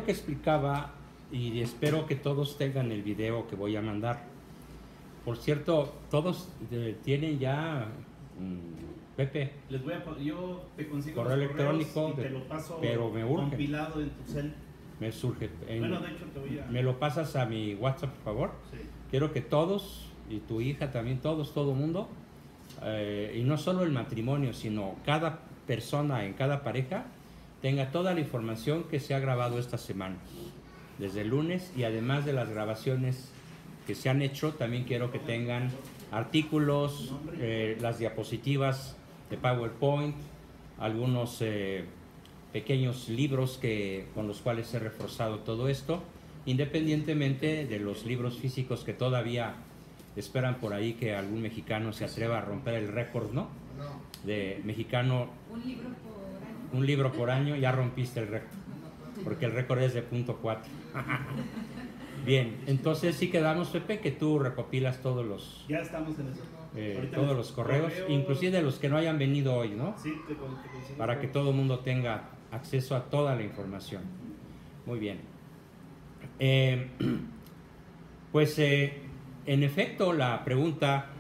que explicaba, y espero que todos tengan el video que voy a mandar. Por cierto, todos tienen ya, Pepe, Les voy a, yo te consigo correo los electrónico, y te lo paso, pero me urge. compilado en tu cel. Me surge. Bueno, de hecho te voy a... ¿Me lo pasas a mi WhatsApp, por favor? Sí. Quiero que todos, y tu hija también, todo mundo, y no solo el matrimonio, sino cada persona en cada pareja, tenga toda la información que se ha grabado esta semana, desde el lunes, y además de las grabaciones que se han hecho, también quiero que tengan artículos, las diapositivas de PowerPoint, algunos pequeños libros con los cuales he reforzado todo esto, independientemente de los libros físicos que todavía esperan por ahí que algún mexicano se atreva a romper el récord, ¿no? De mexicano. Un libro por año, ya rompiste el récord, porque el récord es de .4. Bien, entonces sí quedamos, Pepe, que tú recopilas todos los... Ya estamos en eso. Todos los correos, inclusive de los que no hayan venido hoy, ¿no? Sí, para que todo el mundo tenga acceso a toda la información. Muy bien. Pues en efecto, la pregunta